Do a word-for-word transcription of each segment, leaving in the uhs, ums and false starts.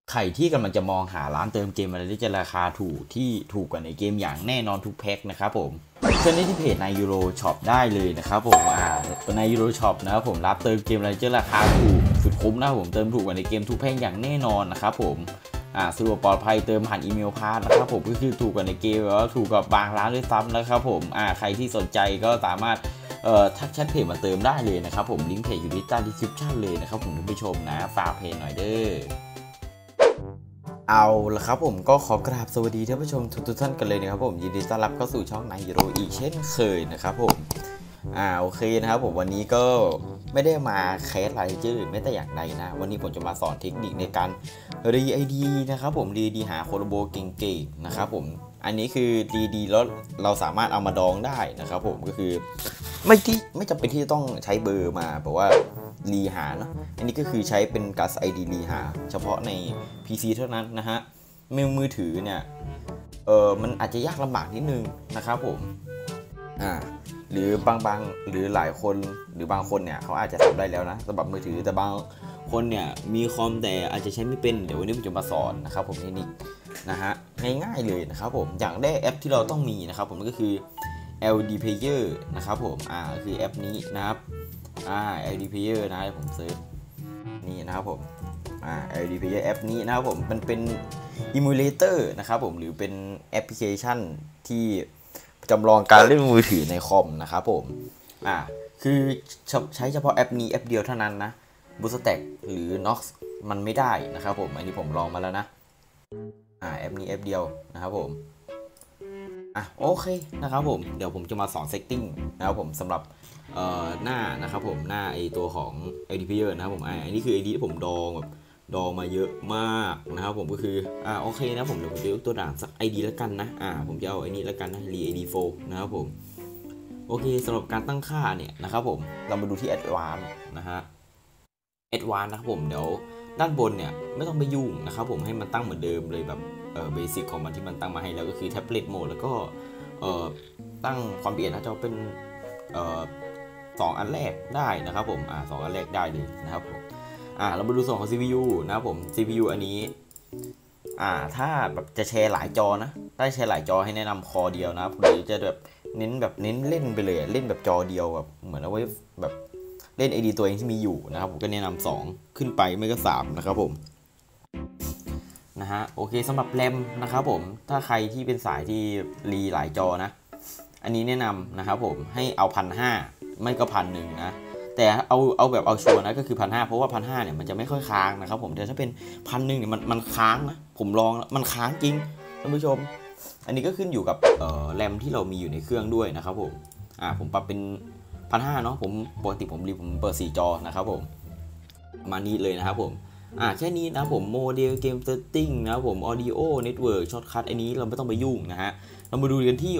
ใครที่กำลังจะมองหาร้านเติมเกมอะไรที่จะราคาถูกที่ถูกกว่าในเกมอย่างแน่นอนทุกแพ็คนะครับผมเชิญได้ที่เพจในยูโรช็อปได้เลยนะครับผมอ่าในยูโรช็อปนะครับผมรับเติมเกมอะไรที่ราคาถูกสุดคุ้มนะผมเติมถูกกว่าในเกมทุกแพ็คอย่างแน่นอนนะครับผมอ่าสะดวกปลอดภัยเติมผ่านอีเมลพาสนะครับผมก็คือถูกกว่าในเกมแล้วถูกกับบางร้านด้วยซ้ำนะครับผมอ่าใครที่สนใจก็สามารถเอ่อทักแชทเพจมาเติมได้เลยนะครับผมลิงก์เพจอยู่ที่ใต้ดีสคริปชั่นเลยนะครับผมท่านผู้ชมนะฝากเพจหน่อยเด้อเอาละครับผมก็ขอกราบสวัสดีท่านผู้ชมทุกท่านกันเลยนะครับผมยินดีต้อนรับเข้าสู่ช่องนายยูโรอีกเช่นเคยนะครับผมอ่าโอเคนะครับผมวันนี้ก็ไม่ได้มาแคสไลน์จื้อไม่แต่อย่างใดนะวันนี้ผมจะมาสอนเทคนิคในการรีไอดีนะครับผมรีดีหาโคโลโบเก่งๆนะครับผมอันนี้คือรีดีแล้วเราสามารถเอามาดองได้นะครับผมก็คือไม่ที่ไม่จำเป็นที่ต้องใช้เบอร์มาแบบว่ารีหาเนาะอันนี้ก็คือใช้เป็นกัส ไอ ดี รีหาเฉพาะใน พี ซี เท่านั้นนะฮะมือมือถือเนี่ยเออมันอาจจะยากลำบากนิดนึงนะครับผมอ่าหรือบางบางหรือหลายคนหรือบางคนเนี่ยเขาอาจจะทำได้แล้วนะสำหรับมือถือแต่บางคนเนี่ยมีคอมแต่อาจจะใช้ไม่เป็นเดี๋ยววันนี้ผมจะมาสอนนะครับผมเทคนิคนะฮะง่ายๆเลยนะครับผมอย่างแรกแอปที่เราต้องมีนะครับผมก็คือ แอล ดี Player นะครับผมอ่าคือแอปนี้นะครับอ่า แอล ดี Player นะผมเซิร์ชนี่นะครับผมอ่า แอล ดี Player แอปนี้นะครับผมมันเป็น Emulator นะครับผมหรือเป็นแอปพลิเคชันที่จำลองการเล่นมือถือในคอมนะครับผมอ่าคือใช้เฉพาะแอปนี้แอปเดียวเท่านั้นนะ BlueStack หรือ Nox มันไม่ได้นะครับผมอันนี้ผมลองมาแล้วนะอ่าแอปนี้แอปเดียวนะครับผมอ่ะโอเคนะครับผมเดี๋ยวผมจะมาสอน setting นะครับผมสำหรับเอ่อหน้านะครับผมหน้าไอตัวของ แอล ดี Player นะครับผมอันนี้คือ ไอ ดี ที่ผมดองแบบดองมาเยอะมากนะครับผมก็คืออ่าโอเคนะผมเดี๋ยวผมจะยกตัวอย่างสัก ไอ ดี แล้วกันนะอ่าผมจะเอาไอ้นี้แล้วกันนะ re ไอ ดี โฟร์ นะครับผมโอเคสำหรับการตั้งค่าเนี่ยนะครับผมเรามาดูที่ advanced นะฮะ advanced นะครับผมเดี๋ยวด้านบนเนี่ยไม่ต้องไปยุ่งนะครับผมให้มันตั้งเหมือนเดิมเลยแบบเอ่อเบสิกของมันที่มันตั้งมาให้แล้วก็คือ tablet mode แล้วก็เอ่อตั้งความละเอียดหน้าจอเป็นเอ่อสองอันแรกได้นะครับผมอ่าสองอันแรกได้เลยนะครับผมอ่าเรามาดูส่วนของ ซี พี ยู นะครับผม ซี พี ยู อันนี้อ่าถ้าแบบจะแชร์หลายจอนะถ้าแชร์หลายจอให้แนะนำคอเดียวนะครับหรือจะแบบเน้นแบบเน้นเล่นไปเลยเล่นแบบจอเดียวแบบเหมือนเอาไว้แบบเล่น ไอ ดี ตัวเองที่มีอยู่นะครับผมก็แนะนำสองขึ้นไปไม่ก็สามนะครับผมนะฮะโอเคสำหรับแรมนะครับผมถ้าใครที่เป็นสายที่รีหลายจอนะอันนี้แนะนำนะครับผมให้เอาพันห้าไม่ก็พันหนึ่งนะแต่เอาเอาแบบเอาชัวร์นะก็คือพันห้าเพราะว่าพันห้าเนี่ยมันจะไม่ค่อยค้างนะครับผมแต่ถ้าเป็นพันหนึ่งเนี่ยมันมันค้างนะผมลองมันค้างจริงท่านผู้ชมอันนี้ก็ขึ้นอยู่กับเอ่อแรมที่เรามีอยู่ในเครื่องด้วยนะครับผมอ่าผมปรับเป็นพันห้าเนาะผมปกติผมรีผมเปิดสี่จอนะครับผมมานี้เลยนะครับผมอ่าแค่นี้นะผมโมเดลเกมเซตติ้งนะครับผม Audio Network Shortcut อันนี้เราไม่ต้องไปยุ่งนะฮะเรามาดูกันที่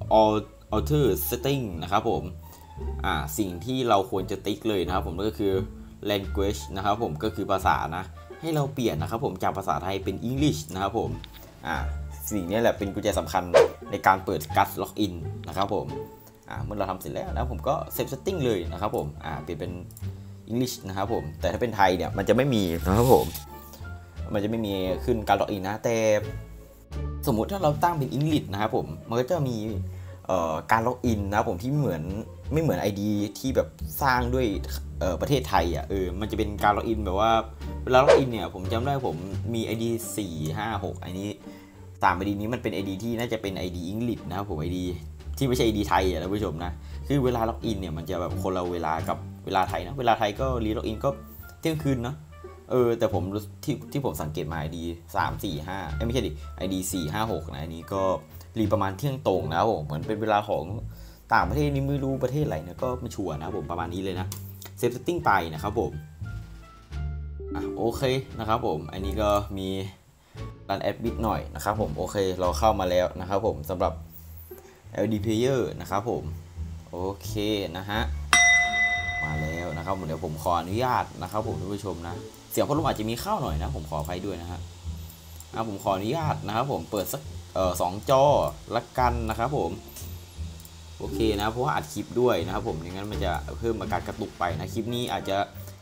Alter Setting นะครับผมอ่าสิ่งที่เราควรจะติ๊กเลยนะครับผมก็คือ language นะครับผมก็คือภาษานะให้เราเปลี่ยนนะครับผมจากภาษาไทยเป็น English นะครับผมอ่าสิ่งนี้แหละเป็นกุญแจสำคัญในการเปิด Gus Login นะครับผมอ่าเมื่อเราทำเสร็จแล้วนะผมก็เซฟ setting เลยนะครับผมอ่าเปลี่ยนเป็น English นะครับผมแต่ถ้าเป็นไทยเนี่ยมันจะไม่มีนะครับผมมันจะไม่มีขึ้นการล็อกอินนะแต่สมมุติถ้าเราตั้งเป็น English นะครับผมมันก็จะมีการล็อกอินนะครับผมที่เหมือนไม่เหมือน ไอ ดี ที่แบบสร้างด้วยประเทศไทยอ่ะเออมันจะเป็นการล็อกอินแบบว่าเวลาล็อกอินเนี่ยผมจำได้ผมมี ไอ ดี สี่ ห้า หก อันนี้สาม ไอ ดี นี้มันเป็น ไอ ดี ที่น่าจะเป็น ไอ ดี English นะครับผม ไอ ดี ที่ไม่ใช่ ไอ ดี ไทยอ่ะท่านผู้ชมนะคือเวลาล็อกอินเนี่ยมันจะแบบคนละเวลากับเวลาไทยนะเวลาไทยก็รีล็อกอินก็เที่ยงคืนเนาะเออแต่ผมที่ที่ผมสังเกตมา ไอ ดี สาม สี่ ห้าไม่ใช่ดิ ไอ ดี สี่ ห้า หกนะอันนี้ก็รีประมาณเที่ยงตรงนะครับผมเหมือนเป็นเวลาของต่างประเทศนี่ไม่รู้ประเทศอะไรเนี่ยก็ไม่ชัวร์นะผมประมาณนี้เลยนะเซฟเซตติ้งไปนะครับผมอ่ะโอเคนะครับผมอันนี้ก็มีรันแอดมิดหน่อยนะครับผมโอเคเราเข้ามาแล้วนะครับผมสำหรับ แอล ดี Player นะครับผมโอเคนะฮะมาแล้วนะครับเดี๋ยวผมขออนุญาตนะครับผมท่านผู้ชมนะเสียงพัดลมอาจจะมีเข้าหน่อยนะผมขออภัยด้วยนะฮะอ่ะผมขออนุญาตนะครับผมเปิดสักเอ่อสองจอละกันนะครับผมโอเคนะเพราะว่าอัดคลิปด้วยนะครับผมอย่างนั้นมันจะเพิ่มอาการกระตุกไปนะคลิปนี้อาจจะ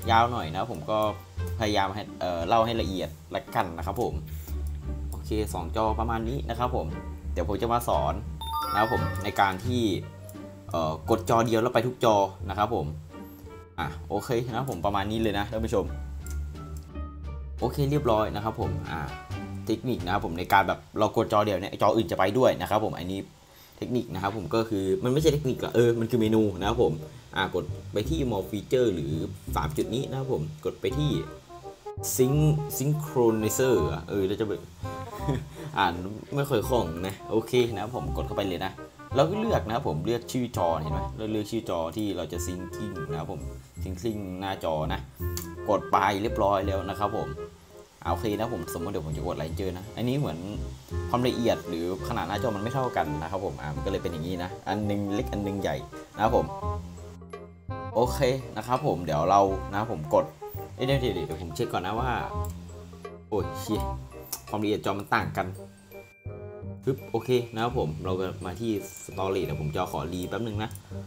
ยาวหน่อยนะผมก็พยายามให้เอ่อเล่าให้ละเอียดละกันนะครับผมโอเคสองจอประมาณนี้นะครับผมเดี๋ยวผมจะมาสอนนะครับผมในการที่เอ่อกดจอเดียวแล้วไปทุกจอนะครับผมอ่ะโอเคนะผมประมาณนี้เลยนะท่านผู้ชมโอเคเรียบร้อยนะครับผมอ่าเทคนิคนะครับผมในการแบบเรากดจอเดียวเนี่ยจออื่นจะไปด้วยนะครับผมอันนี้เทคนิคนะครับผมก็คือมันไม่ใช่เทคนิคอะเออมันคือเมนูนะครับผมอ่ากดไปที่ more feature หรือสามจุดนี้นะครับผมกดไปที่ sync synchronizer เออเราจะไป อ่านไม่เคยคล่องนะโอเคนะผมกดเข้าไปเลยนะเราก็เลือกนะครับผมเลือกชื่อจอเห็นไหมเราเลือกชื่อจอที่เราจะซิงกิ้งนะครับผมซิงกิ้งหน้าจอนะกดไปเรียบร้อยแล้วนะครับผมโอเคนะผมสมมติเดี๋ยวผมจะกดไลน์เจอนะอันนี้เหมือนความละเอียดหรือขนาดหน้าจอมันไม่เท่ากันนะครับผมอ่ามันก็เลยเป็นอย่างนี้นะอันนึงเล็กอันนึงใหญ่นะครับผมโอเคนะครับผมเดี๋ยวเรานะผมกดเดี๋ยวเดี๋ยวเดี๋ยวผมเช็คก่อนนะว่าโอ้ยเชี่ยความละเอียดจอมันต่างกันปึ๊บโอเคนะครับผมเราก็มาที่ Storage เดี๋ยวผมจะขอรีแป๊บนึงนะ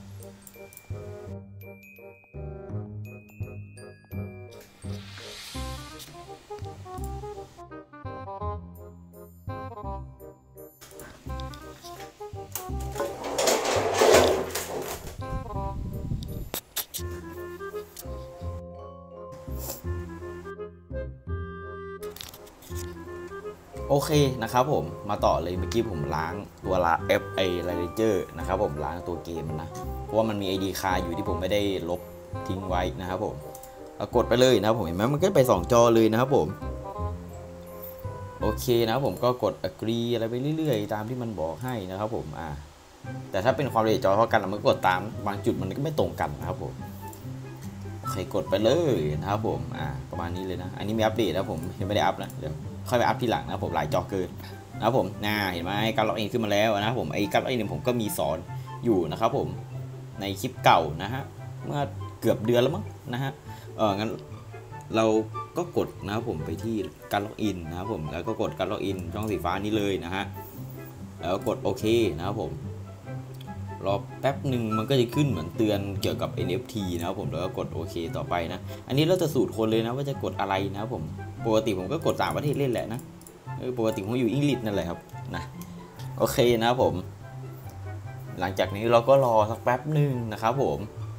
โอเคนะครับผมมาต่อเลยเมื่อกี้ผมล้างตัวละ เอฟ ไอ Ranger นะครับผมล้างตัวเกมมันนะเพราะว่ามันมี ไอ ดี คาอยู่ที่ผมไม่ได้ลบทิ้งไว้นะครับผมเรากดไปเลยนะครับผมเห็นไหมมันก็ไปสองจอเลยนะครับผมโอเคนะครับผมก็กด agree อะไรไปเรื่อยๆตามที่มันบอกให้นะครับผมอ่าแต่ถ้าเป็นความละเอียดจอเท่ากันมันก็กดตามบางจุดมันก็ไม่ตรงกันนะครับผมโอเคกดไปเลยนะครับผมอ่าประมาณนี้เลยนะอันนี้มีอัปเดตนะผมยังไม่ได้อัพนะเดี๋ยวค่อยไปอัพทีหลังนะผมหลายจอเกินนะครับผมน่าเห็นไหมการล็อกอินขึ้นมาแล้วนะครับผมไอ้การล็อกอินผมก็มีสอนอยู่นะครับผมในคลิปเก่านะฮะเมื่อเกือบเดือนแล้วมั้งนะฮะเอองั้นเราก็กดนะครับผมไปที่การล็อกอินนะครับผมแล้วก็กดการล็อกอินช่องสีฟ้านี้เลยนะฮะแล้วกดโอเคนะครับผมรอแป๊บหนึ่งมันก็จะขึ้นเหมือนเตือนเกี่ยวกับ เอ็น เอฟ ที นะครับผมแล้วก็กดโอเคต่อไปนะอันนี้เราจะสูตรคนเลยนะว่าจะกดอะไรนะครับผมปกติผมก็กดต่างประเทศเล่นแหละนะปกติผมอยู่อังกฤษนั่นแหละครับนะโอเคนะครับผมหลังจากนี้เราก็รอสักแป๊บหนึ่งนะครับผม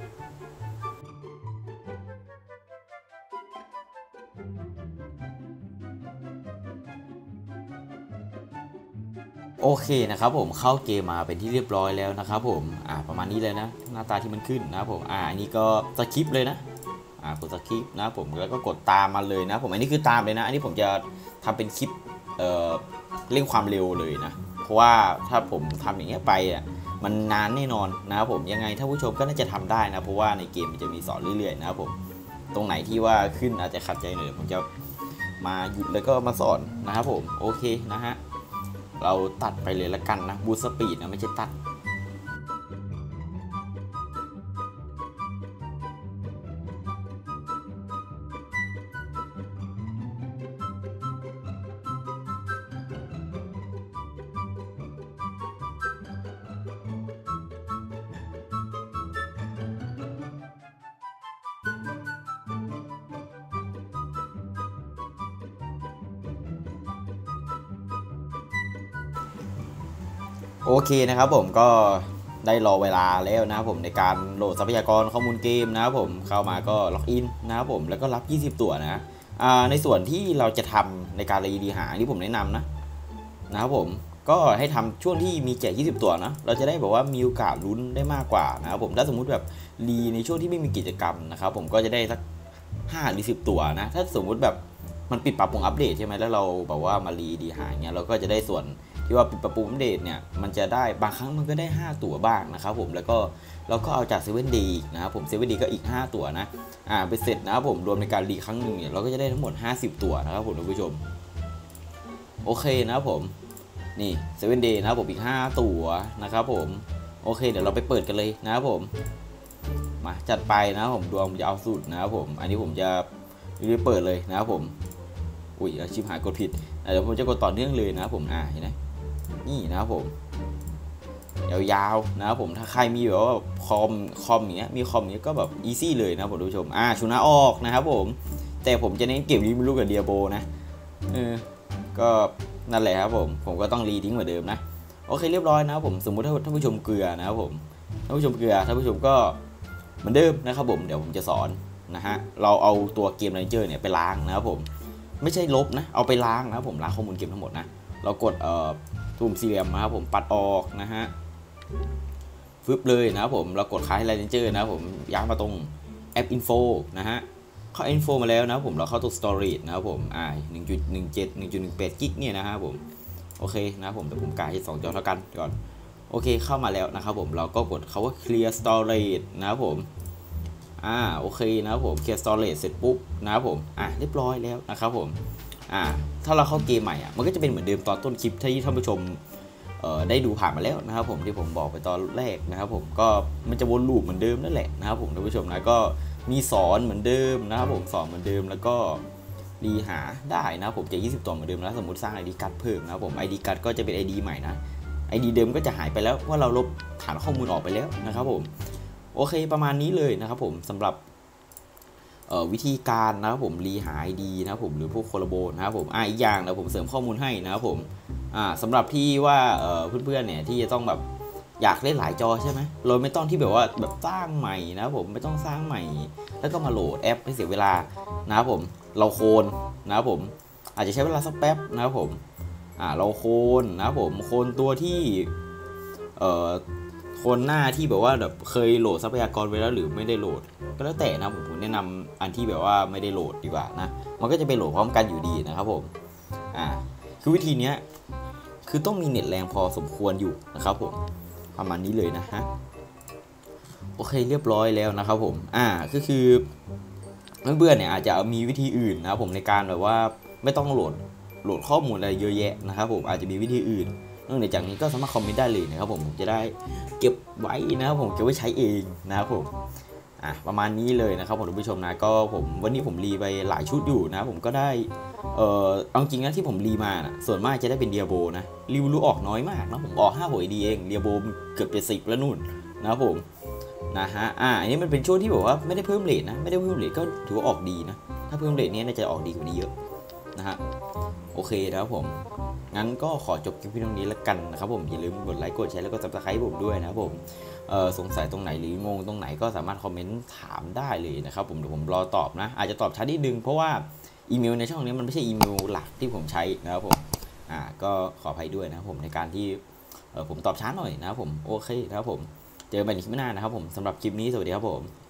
โอเคนะครับผมเข้าเกมมาเป็นที่เรียบร้อยแล้วนะครับผมอ่าประมาณนี้เลยนะหน้าตาที่มันขึ้นนะครับผมอ่าอันนี้ก็สคริปต์เลยนะอ่ากดสคริปต์นะผมแล้วก็กดตามมาเลยนะผมอันนี้คือตามเลยนะอันนี้ผมจะทำเป็นคลิปเอ่อเร่งความเร็วเลยนะเพราะว่าถ้าผมทำอย่างเงี้ยไปอ่ะมันนานแน่นอนนะครับผมยังไงถ้าผู้ชมก็น่าจะทำได้นะเพราะว่าในเกมมันจะมีสอนเรื่อยๆนะครับผมตรงไหนที่ว่าขึ้นอาจจะขัดใจหน่อยผมจะมาหยุดแล้วก็มาสอนนะครับผมโอเคนะฮะเราตัดไปเลยละกันนะบูสต์สปีดนะไม่ใช่ตัดโอเคนะครับผมก็ได้รอเวลาแล้วนะครับผมในการโหลดทรัพยากรข้อมูลเกมนะครับผมเข้ามาก็ล็อกอินนะครับผมแล้วก็รับยี่สิบตัวนะในส่วนที่เราจะทำในการรีดีหาที่ผมแนะนำนะนะครับผมก็ให้ทำช่วงที่มีแจกยี่สิบตัวนะเราจะได้แบบว่ามีโอกาสลุ้นได้มากกว่านะครับผมถ้าสมมุติแบบรีในช่วงที่ไม่มีกิจกรรมนะครับผมก็จะได้สักห้าหรือสิบตัวนะถ้าสมมุติแบบมันปิดปรับปรุงอัปเดตใช่ไหมแล้วเราแบบว่ามารีดีหาเงี้ยเราก็จะได้ส่วนที่ว่าปิดปรับปรุงอัปเดตเนี่ยมันจะได้บางครั้งมันก็ได้ห้าตัวบ้างนะครับผมแล้วก็เราก็เอาจากเซเว่นดีนะครับผมเซเว่นดีก็อีกห้าตัวนะอ่าไปเสร็จนะครับผมรวมในการรีครั้งหนึ่งเนี่ยเราก็จะได้ทั้งหมดห้าสิบตัวนะครับผมท่านผู้ชมโอเคนะครับผมนี่เซเว่นดีนะครับผมอีกห้าตัวนะครับผมโอเคเดี๋ยวเราไปเปิดกันเลยนะครับผมมาจัดไปนะครับผมดวงยาวสุดนะครับผมอันนี้ผมจะรีบเปิดเลยนะครับผมอุ้ยชิบหายกดผิดเดี๋ยวผมจะกดต่อเนื่องเลยนะครับผมอ่าเห็นไหมนี่นะครับผมยาวๆนะครับผมถ้าใครมีแบบว่าคอมคอมอย่างเงี้ยมีคอมอย่างเงี้ยก็แบบอีซี่เลยนะผมผู้ชมอ่าชูนาออกนะครับผมแต่ผมจะเน้นเก็บรีวิวกับเดียโบนะเออก็นั่นแหละครับผมผมก็ต้องรีทิ้งเหมือนเดิมนะโอเคเรียบร้อยนะครับผมสมมุติถ้าท่านผู้ชมเกลือนะครับผมท่านผู้ชมเกลือท่านผู้ชมก็เหมือนเดิมนะครับผมเดี๋ยวผมจะสอนนะฮะเราเอาตัวเกมเรนเจอร์เนี่ยไปล้างนะครับผมไม่ใช่ลบนะเอาไปล้างนะครับผมล้างข้อมูลเกมทั้งหมดนะเรากดเอ่อปุ่มสี่เหลี่ยมนะครับผมปัดออกนะฮะฟึบเลยนะครับผมเรากดค้างให้เรนเจอร์นะครับผมย้ายมาตรงแอปอินโฟนะฮะเข้าอินโฟมาแล้วนะครับผมเราเข้าตัว storage นะครับผมอ่า หนึ่งจุดหนึ่งเจ็ด หนึ่งจุดหนึ่งแปด กิกเนี่ยนะครับผมโอเคนะครับผมแต่ผมกาให้สองจอเท่ากันก่อนโอเคเข้ามาแล้วนะครับผมเราก็กดคาว่า clear storage นะครับผมอ่าโอเคนะครับผม clear storage เสร็จปุ๊บนะครับผมอ่าเรียบร้อยแล้วนะครับผมอ่าถ้าเราเข้าเกมใหม่อ่ะมันก็จะเป็นเหมือนเดิมตอนต้นคลิปที่ท่านผู้ชมเอ่อได้ดูผ่านมาแล้วนะครับผมที่ผมบอกไปตอนแรกนะครับผมก็มันจะวนลูปเหมือนเดิมนั่นแหละนะครับผมท่านผู้ชมนะก็มีสอนเหมือนเดิมนะครับผมสอนเหมือนเดิมแล้วก็รีหาได้นะผมจะยี่สิบตัวเหมือนเดิมแล้วสมมติสร้าง ไอ ดี การ์ดเพิ่มนะครับผม ไอ ดี การ์ดก็จะเป็น ไอ ดี ใหม่นะ ไอ ดี เดิมก็จะหายไปแล้วเพราะเราลบฐานข้อมูลออกไปแล้วนะครับผมโอเคประมาณนี้เลยนะครับผมสำหรับวิธีการนะครับผมรีหา ไอ ดี นะครับผมหรือพวกโคลาโบนะครับผมอ่าอีกอย่างนะผมเสริมข้อมูลให้นะครับผมอ่าสำหรับที่ว่าเพื่อนๆเนี่ยที่จะต้องแบบอยากเล่นหลายจอใช่ไหมเราไม่ต้องที่แบบว่าแบบสร้างใหม่นะครับผมไม่ต้องสร้างใหม่แล้วก็มาโหลดแอปให้เสียเวลานะครับผมเราโคนนะครับผมอาจจะใช้เวลาสักแป๊บนะครับผมอ่าเราโคนนะครับผมโคนตัวที่เอ่อโคนหน้าที่แบบว่าแบบเคยโหลดทรัพยากรไว้แล้วหรือไม่ได้โหลดก็แล้วแต่นะผมแนะนำอันที่แบบว่าไม่ได้โหลดดีกว่านะมันก็จะไปโหลดพร้อมกันอยู่ดีนะครับผมอ่าคือวิธีนี้คือต้องมีเน็ตแรงพอสมควรอยู่นะครับผมประมาณนี้เลยนะฮะโอเคเรียบร้อยแล้วนะครับผมอ่าก็คือเพื่อนๆเนี่ยอาจจะมีวิธีอื่นนะครับผมในการแบบว่าไม่ต้องโหลดโหลดข้อมูลอะไรเยอะแยะนะครับผมอาจจะมีวิธีอื่นนอกจากนี้ก็สามารถคอมเมนต์ได้เลยนะครับผมผมจะได้เก็บไว้นะครับผมเก็บไว้ใช้เองนะครับผมอ่ะประมาณนี้เลยนะครับผมท่านผู้ชมนะก็ผมวันนี้ผมรีไปหลายชุดอยู่นะผมก็ได้เอ่อเอาจริงนะที่ผมรีมานะส่วนมากจะได้เป็นเดียโบนะรีวิวออกน้อยมากนะผมออกห้าหวยดีเองเดียโบเกือบเจ็ดสิบแล้วนู่นนะครับผมนะฮะอ่าอันนี้มันเป็นช่วงที่แบบว่าไม่ได้เพิ่มเรทนะไม่ได้เพิ่มเรทก็ถือว่าออกดีนะถ้าเพิ่มเรทนี้น่าจะออกดีกว่านี้เยอะนะฮะโอเคนะครับผมงั้นก็ขอจบคลิปตรงนี้แล้วกันนะครับผมอย่าลืมกดไลค์กดแชร์แล้วก็ ซับสไครบ์ ผมด้วยนะครับผมเอ่อสงสัยตรงไหนหรืองงตรงไหนก็สามารถคอมเมนต์ถามได้เลยนะครับผมเดี๋ยวผมรอตอบนะอาจจะตอบช้านิดนึงเพราะว่าอีเมลในช่องนี้มันไม่ใช่อีเมลหลักที่ผมใช้นะครับผมอ่าก็ขออภัยด้วยนะครับผมในการที่เอ่อผมตอบช้าหน่อยนะครับผมโอเคนะครับผมเจอกันใหม่ในคลิปหน้านะครับผมสำหรับคลิปนี้สวัสดีครับผม